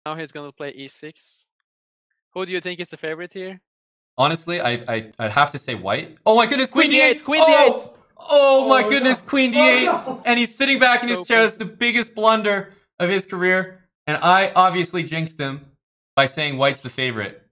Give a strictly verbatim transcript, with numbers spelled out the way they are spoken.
Now he's gonna play e six. Who do you think is the favorite here? Honestly, I, I, I'd have to say white. Oh my goodness, queen, Queen d eight! Queen oh! d eight! Oh my Oh, goodness, no. queen d eight! Oh, no. And he's sitting back in So his chair. It's painful. the biggest blunder of his career. And I obviously jinxed him by saying white's the favorite.